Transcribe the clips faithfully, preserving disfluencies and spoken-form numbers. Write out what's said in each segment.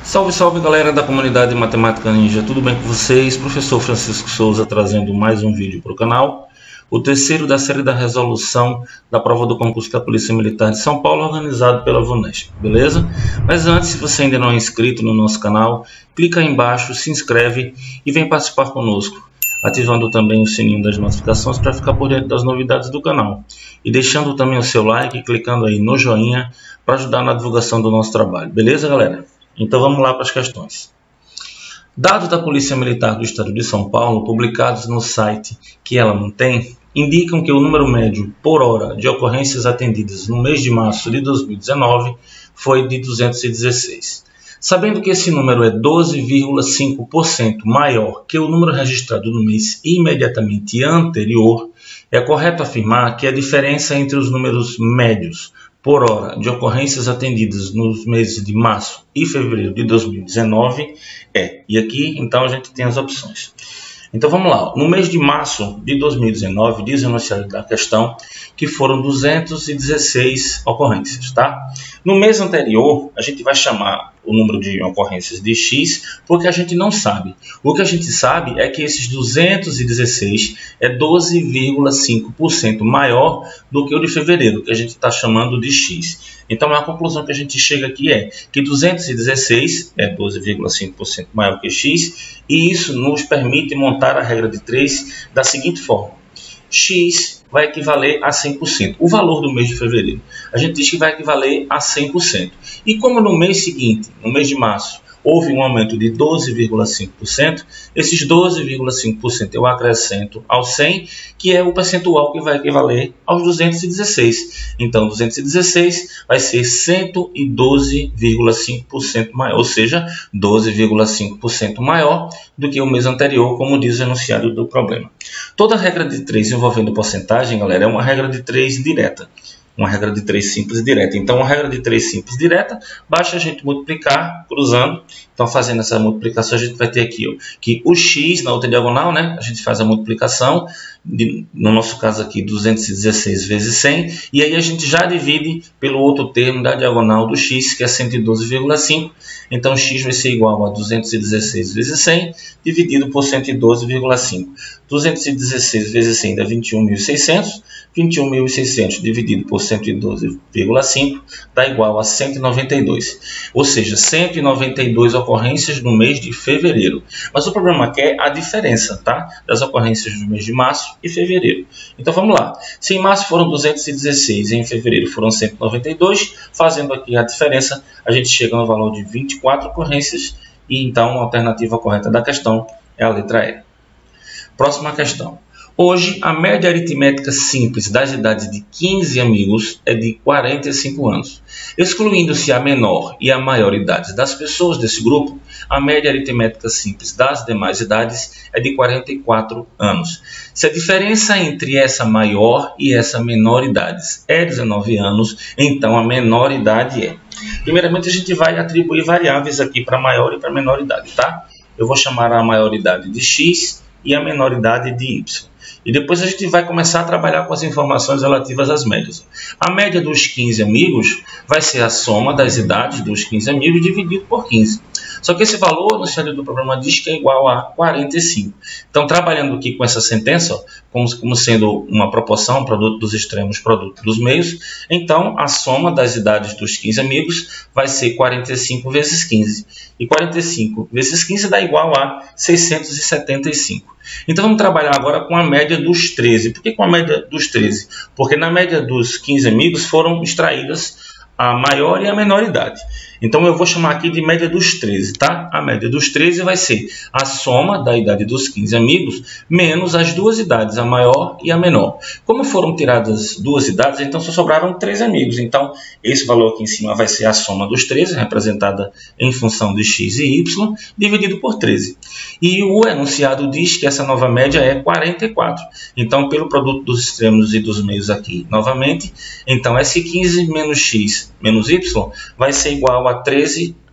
Salve, salve galera da comunidade Matemática Ninja, tudo bem com vocês? Professor Francisco Souza trazendo mais um vídeo para o canal, o terceiro da série da resolução da prova do concurso da Polícia Militar de São Paulo, organizado pela VUNESP, beleza? Mas antes, se você ainda não é inscrito no nosso canal, clica aí embaixo, se inscreve e vem participar conosco, ativando também o sininho das notificações para ficar por dentro das novidades do canal. E deixando também o seu like e clicando aí no joinha para ajudar na divulgação do nosso trabalho, beleza galera? Então vamos lá para as questões. Dados da Polícia Militar do Estado de São Paulo, publicados no site que ela mantém, indicam que o número médio por hora de ocorrências atendidas no mês de março de dois mil e dezenove foi de duzentos e dezesseis. Sabendo que esse número é doze vírgula cinco por cento maior que o número registrado no mês imediatamente anterior, é correto afirmar que a diferença entre os números médios por hora de ocorrências atendidas nos meses de março e fevereiro de dois mil e dezenove é. E aqui, então, a gente tem as opções. Então, vamos lá. No mês de março de dois mil e dezenove, diz o enunciado da questão que foram duzentas e dezesseis ocorrências, tá? No mês anterior, a gente vai chamar o número de ocorrências de X, porque a gente não sabe. O que a gente sabe é que esses duzentos e dezesseis é doze vírgula cinco por cento maior do que o de fevereiro, que a gente está chamando de X. Então, a conclusão que a gente chega aqui é que duzentos e dezesseis é doze vírgula cinco por cento maior que X, e isso nos permite montar a regra de três da seguinte forma. X vai equivaler a cem por cento. O valor do mês de fevereiro, a gente diz que vai equivaler a cem por cento. E como no mês seguinte, no mês de março, houve um aumento de doze vírgula cinco por cento, esses doze vírgula cinco por cento eu acrescento ao cem, que é o percentual que vai equivaler aos duzentos e dezesseis. Então, duzentos e dezesseis vai ser cento e doze vírgula cinco por cento maior, ou seja, doze vírgula cinco por cento maior do que o mês anterior, como diz o enunciado do problema. Toda regra de três envolvendo porcentagem, galera, é uma regra de três direta. Uma regra de três simples e direta. Então, uma regra de três simples e direta, basta a gente multiplicar, cruzando. Então, fazendo essa multiplicação, a gente vai ter aqui ó, que o x na outra diagonal, né? A gente faz a multiplicação, de, no nosso caso aqui, duzentos e dezesseis vezes cem. E aí a gente já divide pelo outro termo da diagonal do x, que é cento e doze vírgula cinco. Então, x vai ser igual a duzentos e dezesseis vezes cem, dividido por cento e doze vírgula cinco. duzentos e dezesseis vezes cem dá vinte e um mil e seiscentos. vinte e um mil e seiscentos dividido por cento e doze vírgula cinco dá igual a cento e noventa e dois. Ou seja, cento e noventa e duas ocorrências no mês de fevereiro. Mas o problema aqui é a diferença, tá? Das ocorrências no mês de março e fevereiro. Então vamos lá. Se em março foram duzentos e dezesseis e em fevereiro foram cento e noventa e dois, fazendo aqui a diferença, a gente chega no valor de vinte e quatro ocorrências e então a alternativa correta da questão é a letra E. Próxima questão. Hoje, a média aritmética simples das idades de quinze amigos é de quarenta e cinco anos. Excluindo-se a menor e a maior idade das pessoas desse grupo, a média aritmética simples das demais idades é de quarenta e quatro anos. Se a diferença entre essa maior e essa menor idades é dezenove anos, então a menor idade é. Primeiramente, a gente vai atribuir variáveis aqui para maior e para menor idade, tá? Eu vou chamar a maior idade de X e a menor idade de Y. E depois a gente vai começar a trabalhar com as informações relativas às médias. A média dos quinze amigos vai ser a soma das idades dos quinze amigos dividido por quinze. Só que esse valor no enunciado do problema diz que é igual a quarenta e cinco. Então, trabalhando aqui com essa sentença, ó, como, como sendo uma proporção, produto dos extremos, produto dos meios, então a soma das idades dos quinze amigos vai ser quarenta e cinco vezes quinze. E quarenta e cinco vezes quinze dá igual a seiscentos e setenta e cinco. Então, vamos trabalhar agora com a média dos treze. Por que com a média dos treze? Porque na média dos quinze amigos foram extraídas a maior e a menor idade. Então, eu vou chamar aqui de média dos treze, tá? A média dos treze vai ser a soma da idade dos quinze amigos menos as duas idades, a maior e a menor. Como foram tiradas duas idades, então só sobraram treze amigos. Então, esse valor aqui em cima vai ser a soma dos treze, representada em função de x e y, dividido por treze. E o enunciado diz que essa nova média é quarenta e quatro. Então, pelo produto dos extremos e dos meios aqui, novamente, então S quinze menos x menos y vai ser igual a treze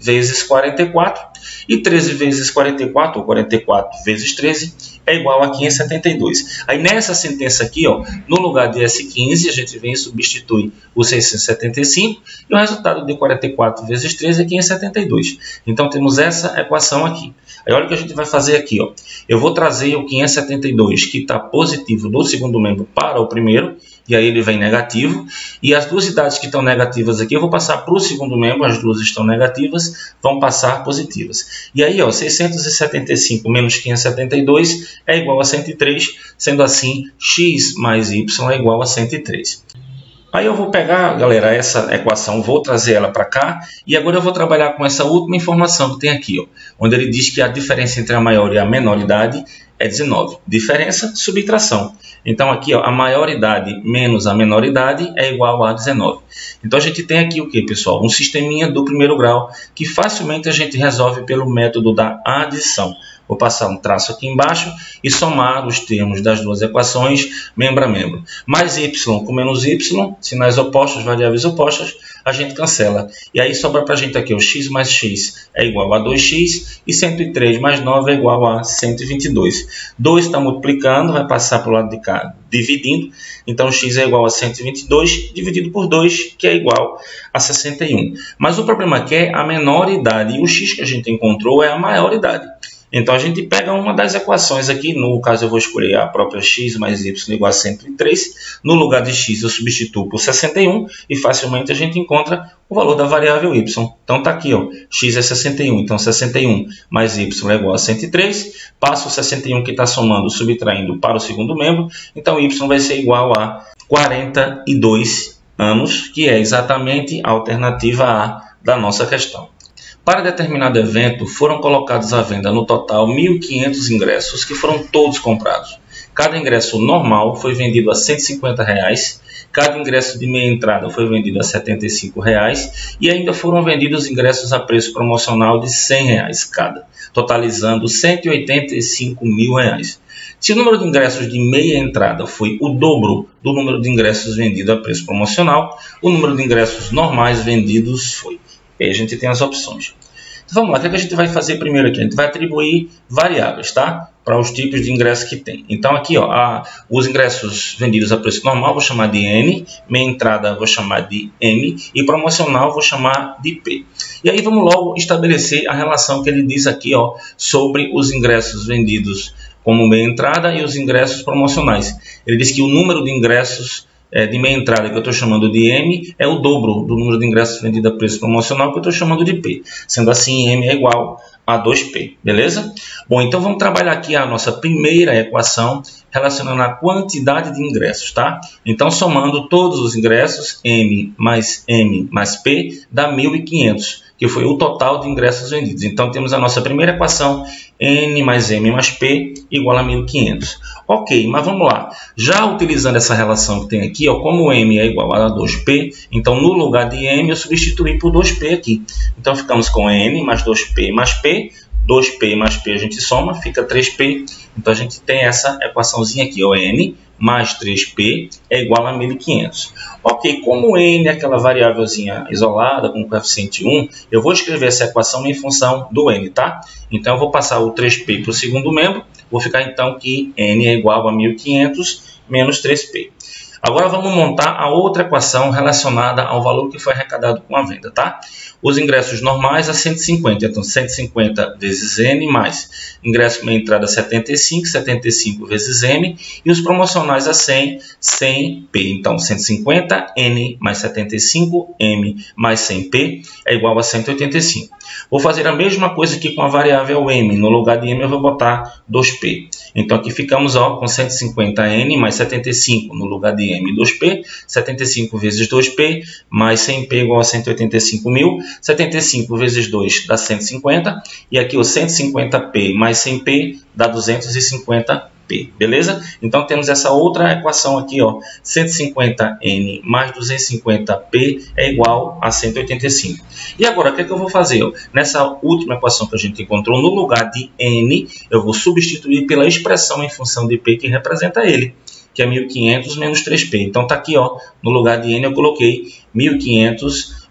vezes quarenta e quatro. E treze vezes quarenta e quatro, ou quarenta e quatro vezes treze, é igual a quinhentos e setenta e dois. Aí nessa sentença aqui, ó, no lugar de S quinze, a gente vem e substitui o seiscentos e setenta e cinco, e o resultado de quarenta e quatro vezes treze é quinhentos e setenta e dois. Então temos essa equação aqui. Aí olha o que a gente vai fazer aqui, ó. Eu vou trazer o quinhentos e setenta e dois, que está positivo do segundo membro, para o primeiro, e aí ele vem negativo, e as duas idades que estão negativas aqui, eu vou passar para o segundo membro, as duas estão negativas, vão passar positivas. E aí, ó, seiscentos e setenta e cinco menos quinhentos e setenta e dois é igual a cento e três, sendo assim, x mais y é igual a cento e três. Aí eu vou pegar, galera, essa equação, vou trazer ela para cá, e agora eu vou trabalhar com essa última informação que tem aqui, ó, onde ele diz que a diferença entre a maior e a menor idade é dezenove. Diferença, subtração. Então aqui, ó, a maioridade menos a menoridade é igual a dezenove. Então a gente tem aqui o que, pessoal? Um sisteminha do primeiro grau que facilmente a gente resolve pelo método da adição. Vou passar um traço aqui embaixo e somar os termos das duas equações membro a membro. Mais y com menos y, sinais opostos, variáveis opostas, a gente cancela. E aí sobra para a gente aqui o x mais x é igual a dois x e cento e três mais nove é igual a cento e vinte e dois. dois está multiplicando, vai passar para o lado de cá dividindo. Então x é igual a cento e vinte e dois dividido por dois, que é igual a sessenta e um. Mas o problema aqui é a menor idade, e o x que a gente encontrou é a maior idade. Então a gente pega uma das equações aqui, no caso eu vou escolher a própria x mais y igual a cento e três, no lugar de x eu substituo por sessenta e um e facilmente a gente encontra o valor da variável y. Então está aqui, ó, x é sessenta e um, então sessenta e um mais y é igual a cento e três, passo o sessenta e um que está somando, subtraindo para o segundo membro, então y vai ser igual a quarenta e dois anos, que é exatamente a alternativa A da nossa questão. Para determinado evento, foram colocados à venda no total mil e quinhentos ingressos, que foram todos comprados. Cada ingresso normal foi vendido a cento e cinquenta reais, cada ingresso de meia entrada foi vendido a setenta e cinco reais e ainda foram vendidos ingressos a preço promocional de cem reais cada, totalizando cento e oitenta e cinco mil reais. Se o número de ingressos de meia entrada foi o dobro do número de ingressos vendidos a preço promocional, o número de ingressos normais vendidos foi. E aí a gente tem as opções. Então, vamos lá, o que, é que a gente vai fazer primeiro aqui? A gente vai atribuir variáveis, tá? Para os tipos de ingressos que tem. Então aqui, ó, a, os ingressos vendidos a preço normal vou chamar de N, meia entrada vou chamar de M e promocional vou chamar de P. E aí vamos logo estabelecer a relação que ele diz aqui, ó, sobre os ingressos vendidos como meia entrada e os ingressos promocionais. Ele diz que o número de ingressos de meia entrada, que eu estou chamando de M, é o dobro do número de ingressos vendidos a preço promocional, que eu estou chamando de P. Sendo assim, M é igual a dois P, beleza? Bom, então vamos trabalhar aqui a nossa primeira equação, relacionando a quantidade de ingressos, tá? Então, somando todos os ingressos, M mais M mais P, dá mil e quinhentos, que foi o total de ingressos vendidos. Então, temos a nossa primeira equação, N mais M mais P, igual a mil e quinhentos. Ok, mas vamos lá. Já utilizando essa relação que tem aqui, ó, como M é igual a dois P, então no lugar de M eu substituí por dois P aqui. Então ficamos com N mais dois P mais P, dois P mais P a gente soma, fica três P. Então a gente tem essa equaçãozinha aqui, ó, N mais três P é igual a mil e quinhentos. Ok, como N é aquela variávelzinha isolada com coeficiente um, eu vou escrever essa equação em função do N, tá? Então eu vou passar o três P para o segundo membro, vou ficar então que N é igual a mil e quinhentos menos três P. Agora vamos montar a outra equação relacionada ao valor que foi arrecadado com a venda, tá? Os ingressos normais a cento e cinquenta, então cento e cinquenta vezes N mais ingresso meia entrada setenta e cinco, setenta e cinco vezes M e os promocionais a cem, cem P. Então cento e cinquenta N mais setenta e cinco M mais cem P é igual a cento e oitenta e cinco. Vou fazer a mesma coisa aqui com a variável M. No lugar de M eu vou botar dois P. Então aqui ficamos ó, com cento e cinquenta N mais setenta e cinco no lugar de M, dois P. setenta e cinco vezes dois P mais cem P igual a cento e oitenta e cinco mil. setenta e cinco vezes dois dá cento e cinquenta. E aqui o cento e cinquenta P mais cem P dá duzentos e cinquenta P. Beleza? Então temos essa outra equação aqui, ó, cento e cinquenta N mais duzentos e cinquenta P é igual a cento e oitenta e cinco. E agora, o que é que eu vou fazer? Ó? Nessa última equação que a gente encontrou, no lugar de N, eu vou substituir pela expressão em função de P que representa ele, que é mil e quinhentos menos três P. Então tá aqui, ó, no lugar de N eu coloquei mil e quinhentos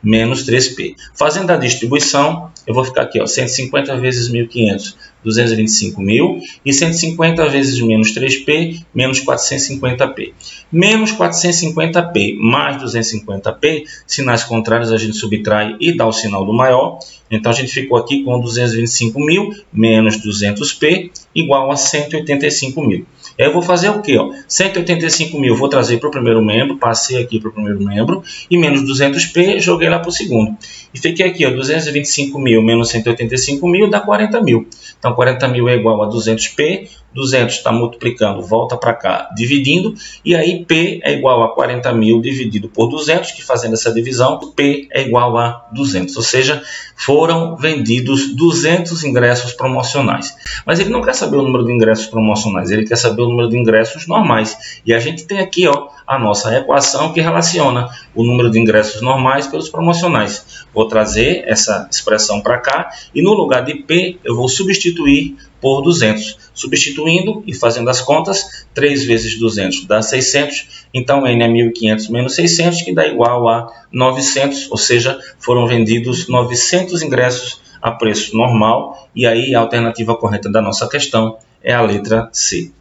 menos três P. Fazendo a distribuição, eu vou ficar aqui, ó, cento e cinquenta vezes mil e quinhentos, duzentos e vinte e cinco mil, e cento e cinquenta vezes menos três P, menos quatrocentos e cinquenta P. Menos quatrocentos e cinquenta P mais duzentos e cinquenta P, sinais contrários a gente subtrai e dá o sinal do maior. Então a gente ficou aqui com duzentos e vinte e cinco mil menos duzentos P igual a cento e oitenta e cinco mil. Aí eu vou fazer o quê? Ó? cento e oitenta e cinco mil eu vou trazer para o primeiro membro, passei aqui para o primeiro membro, e menos duzentos P joguei lá para o segundo. E fiquei aqui, ó, duzentos e vinte e cinco mil menos cento e oitenta e cinco mil dá quarenta mil. Então quarenta mil é igual a duzentos P, duzentos está multiplicando, volta para cá, dividindo, e aí P é igual a quarenta mil dividido por duzentos, que fazendo essa divisão, P é igual a duzentos, ou seja, foram vendidos duzentos ingressos promocionais. Mas ele não quer saber o número de ingressos promocionais, ele quer saber o número de ingressos normais. E a gente tem aqui, ó, a nossa equação que relaciona o número de ingressos normais pelos promocionais. Vou trazer essa expressão para cá e no lugar de P eu vou substituir por duzentos. Substituindo e fazendo as contas, três vezes duzentos dá seiscentos, então N é mil e quinhentos menos seiscentos, que dá igual a novecentos, ou seja, foram vendidos novecentos ingressos a preço normal, e aí a alternativa correta da nossa questão é a letra C.